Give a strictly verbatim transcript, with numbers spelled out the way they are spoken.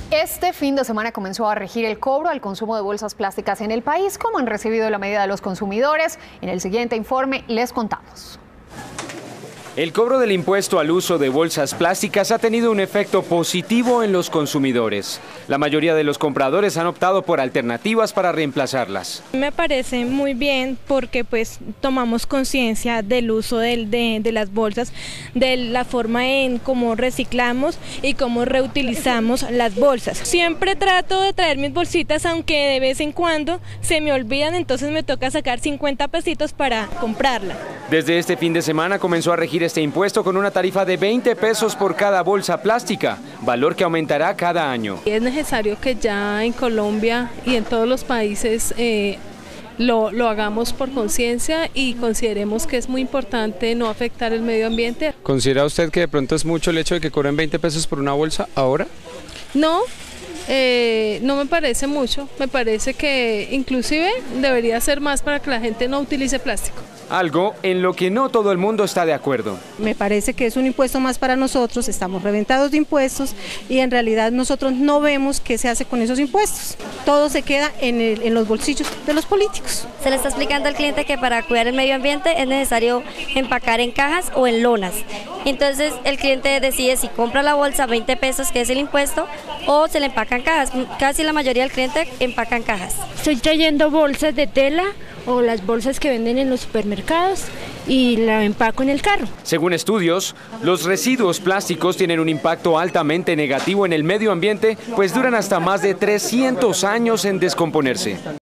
Este fin de semana comenzó a regir el cobro al consumo de bolsas plásticas en el país. ¿Cómo han recibido la medida de los consumidores? En el siguiente informe les contamos. El cobro del impuesto al uso de bolsas plásticas ha tenido un efecto positivo en los consumidores. La mayoría de los compradores han optado por alternativas para reemplazarlas. Me parece muy bien porque pues tomamos conciencia del uso de, de, de las bolsas, de la forma en cómo reciclamos y cómo reutilizamos las bolsas. Siempre trato de traer mis bolsitas, aunque de vez en cuando se me olvidan, entonces me toca sacar cincuenta pesitos para comprarla. Desde este fin de semana comenzó a regir este impuesto con una tarifa de veinte pesos por cada bolsa plástica, valor que aumentará cada año. Es necesario que ya en Colombia y en todos los países eh, lo, lo hagamos por conciencia y consideremos que es muy importante no afectar el medio ambiente. ¿Considera usted que de pronto es mucho el hecho de que cobren veinte pesos por una bolsa ahora? No. Eh, no me parece mucho, me parece que inclusive debería ser más para que la gente no utilice plástico. Algo en lo que no todo el mundo está de acuerdo. Me parece que es un impuesto más para nosotros, estamos reventados de impuestos y en realidad nosotros no vemos qué se hace con esos impuestos. Todo se queda en, el, en los bolsillos de los políticos. Se le está explicando al cliente que para cuidar el medio ambiente es necesario empacar en cajas o en lonas. Entonces el cliente decide si compra la bolsa veinte pesos, que es el impuesto, o se le empaca en cajas. Casi la mayoría del cliente empaca en cajas. Estoy trayendo bolsas de tela o las bolsas que venden en los supermercados y la empaco en el carro. Según estudios, los residuos plásticos tienen un impacto altamente negativo en el medio ambiente, pues duran hasta más de trescientos años en descomponerse.